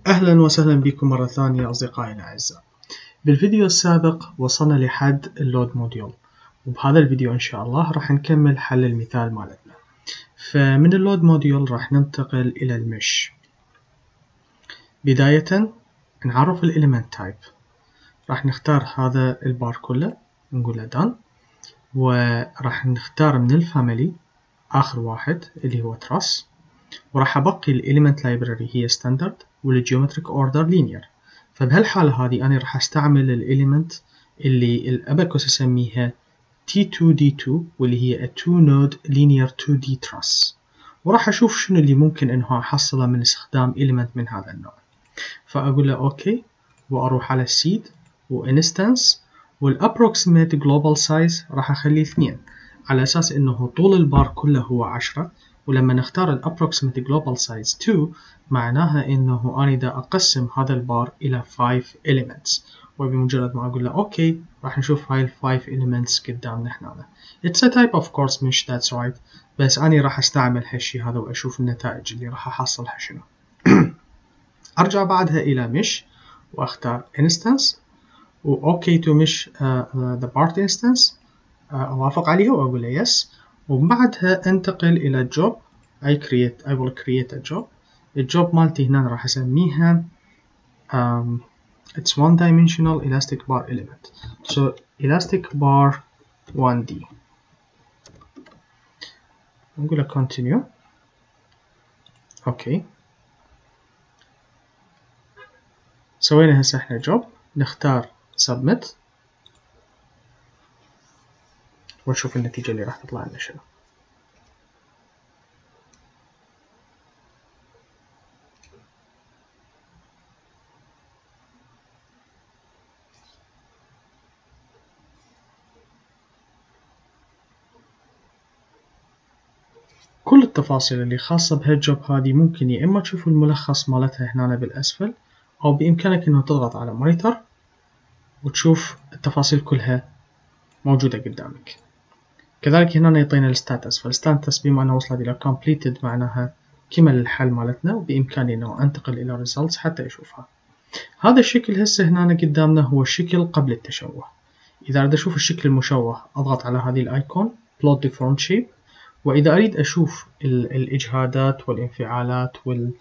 أهلا وسهلا بكم مرة ثانية أصدقائي الأعزاء. بالفيديو السابق وصلنا لحد اللود موديول، وبهذا الفيديو إن شاء الله راح نكمل حل المثال مالتنا. فمن اللود موديول راح ننتقل إلى المش. بداية نعرف الإليمنت تايب، راح نختار هذا البار كله نقول له done، وراح نختار من الفاميلي آخر واحد اللي هو truss، وراح أبقي الإليمنت لايبراري هي ستاندرد والجيومتريك اوردر لينير. فبهالحالة هذه أنا راح أستعمل الإليمنت اللي الأباكوس يسميها T2D2 واللي هي a 2 node linear 2D truss، وراح أشوف شنو اللي ممكن إنه أحصله من استخدام إليمنت من هذا النوع. فأقول له أوكي وأروح على السيد وإنستانس، والأبروكسيميت جلوبال سايز راح أخليه 2 على أساس إنه طول البار كله هو 10، ولما نختار ال Approximate Global Size 2 معناها إنه أنا دا أقسم هذا البار إلى 5 elements، وبمجرد ما أقول له أوكي راح نشوف هاي ال 5 elements قدامنا هنا. It's a type of course mesh that's right، بس أنا راح أستعمل هالشي هذا وأشوف النتائج اللي راح أحصلها شنو. أرجع بعدها إلى mesh وأختار instance و OK to mesh the part instance، أوافق عليها وأقول له yes، وبعدها انتقل إلى job. I will create a job. الجوب مالتي هنا راح أسميها it's one dimensional elastic bar element، so elastic bar 1D. نقول له continue. اوكي سوينا هسه احنا job، نختار submit ونشوف النتيجة اللي راح تطلع لنا شنو. كل التفاصيل اللي خاصة بهالجوب هذه ممكن يا إما تشوفوا الملخص مالتها هنا بالأسفل، أو بإمكانك إنه تضغط على مونيتور وتشوف التفاصيل كلها موجودة قدامك. كذلك هنا يعطينا الستاتس، فالستاتس بما أنه وصلت إلى completed معناها كمل الحل مالتنا، وبإمكاني أنه أنتقل إلى results حتى أشوفها. هذا الشكل هسه هنا قدامنا هو الشكل قبل التشوه. إذا أريد أشوف الشكل المشوه أضغط على هذه الآيكون plot deformed shape، وإذا أريد أشوف الإجهادات والانفعالات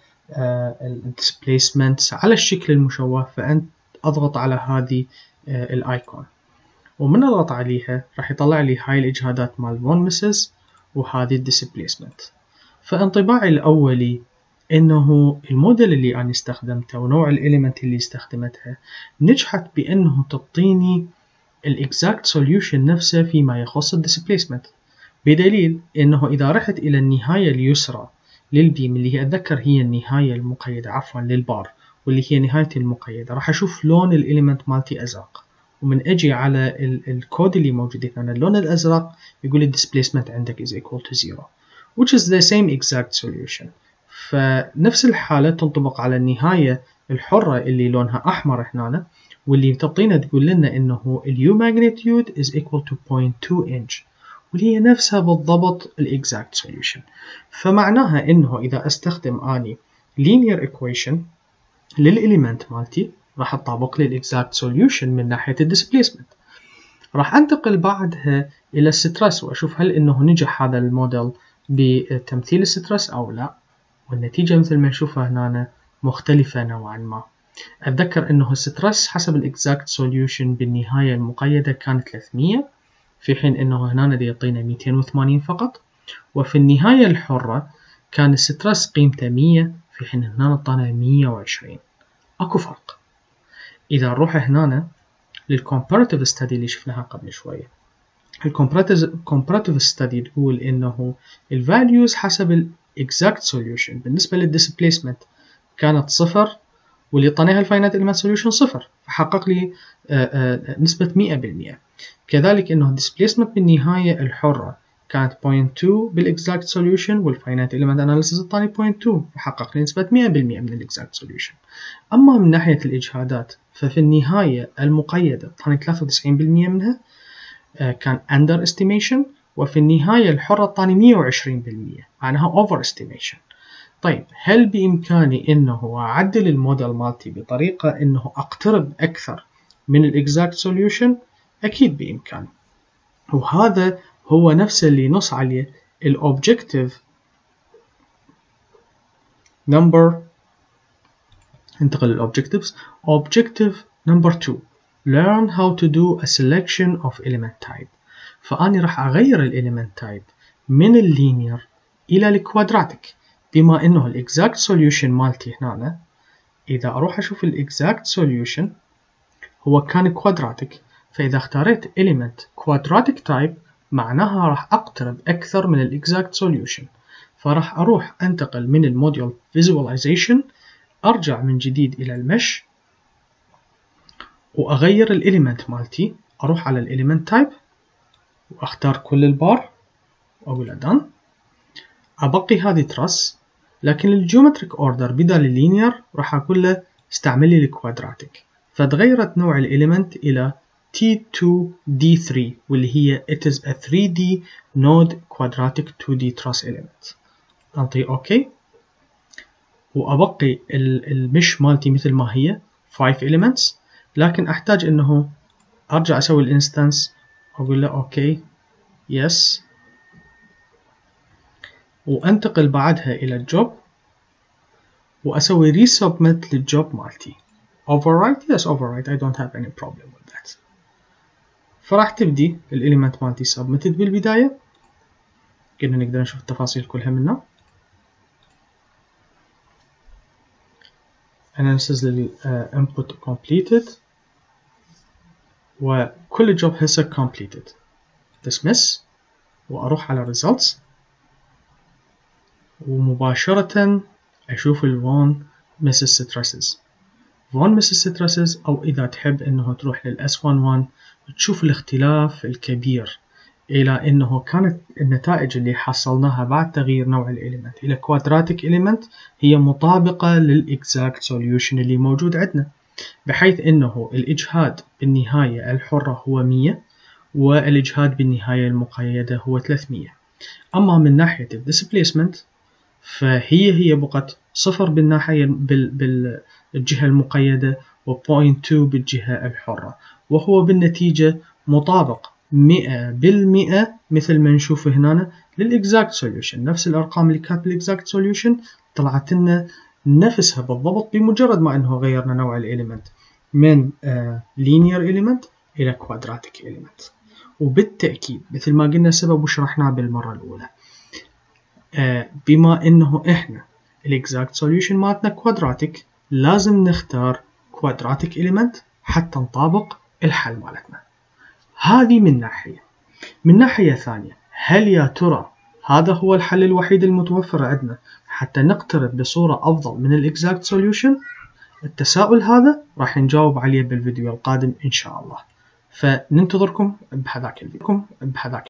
والديسبليسمنتس على الشكل المشوه فأنت أضغط على هذه الآيكون، ومن أضغط عليها راح يطلع لي هاي الإجهادات مال فون ميسز وهذه الديسبليسمنت. فانطباعي الأولي إنه الموديل اللي أنا استخدمته ونوع الإليمنت اللي استخدمتها نجحت بأنه تعطيني الإكزاكت سوليوشن نفسه فيما يخص الديسبليسمنت، بدليل إنه إذا رحت إلى النهاية اليسرى للبيم اللي هي أتذكر هي النهاية المقيدة عفوا للبار واللي هي نهاية المقيدة، راح أشوف لون الإليمنت مالتي أزرق، ومن أجي على الكود اللي موجود هنا اللون الأزرق يقول لي displacement عندك is equal to 0 which is the same exact solution. فنفس الحالة تنطبق على النهاية الحرة اللي لونها أحمر هنا، واللي تعطينا تقول لنا إنه U magnitude is equal to 0.2 inch، واللي هي نفسها بالضبط الإكزاكت سوليوشن. فمعناها إنه إذا أستخدم أني linear equation للإليمنت مالتي راح تطابق لي الإكزاكت سوليوشن من ناحية الديسبليسمنت. راح أنتقل بعدها إلى السترس وأشوف هل إنه نجح هذا الموديل بتمثيل السترس أو لا، والنتيجة مثل ما نشوفها هنا مختلفة نوعا ما. أتذكر إنه السترس حسب الإكزاكت سوليوشن بالنهاية المقيدة كانت 300، في حين إنه هنا يعطينا 280 فقط، وفي النهاية الحرة كان السترس قيمته 100 في حين هنا نعطانا 120. أكو فرق. إذا نروح هنا للcomparative study اللي شفناها قبل شوية، الcomparative study تقول إنه الvalues حسب ال exact solution بالنسبة للديسبليسمنت كانت 0، واللي طنيها الفاينات element solution 0، فحقق لي نسبة 100%. كذلك إنه displacement بالنهاية الحرة كانت 0.2 بالexact solution، والفاينات element analysis الثاني 0.2، فحقق لي نسبة 100% من الexact solution. أما من ناحية الإجهادات ففي النهاية المقيدة طاني 93% منها كان under estimation، وفي النهاية الحرة طاني 120% معناها over estimation. طيب هل بإمكاني إنه أعدل الموديل مالتي بطريقة إنه أقترب أكثر من الإكزاكت سوليوشن؟ أكيد بإمكاني، وهذا هو نفس اللي نص عليه الأوبجكتيف نمبر. انتقل للأوبجكتيفز. Objective number 2 Learn how to do a selection of element type. فأني راح أغير الإليمنت تايب من اللينير إلى الكوادراتيك، بما إنه الإكزاكت سوليوشن مالتي هنا إذا أروح أشوف الإكزاكت سوليوشن هو كان كوادراتيك، فإذا اختاريت element quadratic type معناها راح أقترب أكثر من الإكزاكت سوليوشن، فراح أروح أنتقل من الموديول visualization، أرجع من جديد إلى المش وأغير الإليمنت مالتي، أروح على الإليمنت تايب وأختار كل البار وأقول done. أبقي هذه ترس، لكن الجيومتريك أوردر بدل اللينير راح أقول له استعمل لي الكوادراتيك، فتغيرت نوع الإليمنت إلى T2D3 واللي هي it is a 3D node quadratic 2D truss element. أنطي أوكي وأبقي المش مالتي مثل ما هي 5 elements، لكن أحتاج إنه أرجع أسوي الانستنس أقول له أوكي يس، وأنتقل بعدها إلى الجوب وأسوي resubmit للجوب مالتي. overwrite yes overwrite I don't have any problem with that. فراح تبدي الإليمنت مالتي submitted بالبداية، كنا نقدر نشوف التفاصيل كلها منه. analysis لل input completed وكل الجوب هسه completed. dismiss وأروح على results ومباشرة أشوف الفون مسز ستريسز. فون مسز ستريسز أو إذا تحب إنه تروح للS11 تشوف الاختلاف الكبير إلى إنه كانت النتائج اللي حصلناها بعد تغيير نوع الإليمنت إلى كوادراتيك إليمنت هي مطابقة للإكزاكت سوليوشن اللي موجود عندنا، بحيث إنه الإجهاد بالنهاية الحرة هو 100 والإجهاد بالنهاية المقيدة هو 300. أما من ناحية الديسبليسمنت فهي بقت 0 بالناحية بالجهة المقيدة و0.2 بالجهة الحرة، وهو بالنتيجة مطابق 100% مثل ما نشوف هنا للإكزاكت سوليوشن. نفس الأرقام اللي كانت بالإكزاكت سوليوشن طلعت لنا نفسها بالضبط بمجرد ما أنه غيرنا نوع الإليمنت من linear element إلى quadratic element. وبالتأكيد مثل ما قلنا سبب وشرحناه بالمرة الأولى، بما إنه إحنا الإكزاكت سوليوشن مالتنا كوادراتيك لازم نختار كوادراتيك إليمنت حتى نطابق الحل مالتنا. هذه من ناحية. من ناحية ثانية، هل يا ترى هذا هو الحل الوحيد المتوفر عندنا حتى نقترب بصورة أفضل من الإكزاكت سوليوشن؟ التساؤل هذا راح نجاوب عليه بالفيديو القادم إن شاء الله، فننتظركم بهذاك الفيديو.